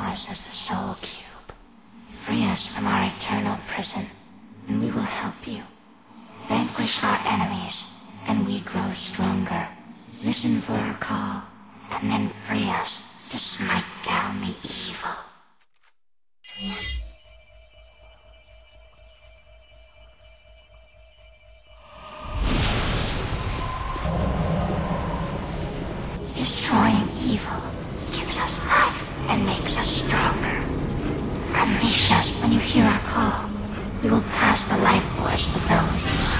us as the Soul Cube. Free us from our eternal prison, and we will help you. Vanquish our enemies, and we grow stronger. Listen for our call, and then free us to smite down the evil. Destroying evil gives us life and makes us stronger. Unleash us when you hear our call. We will pass the life force to those who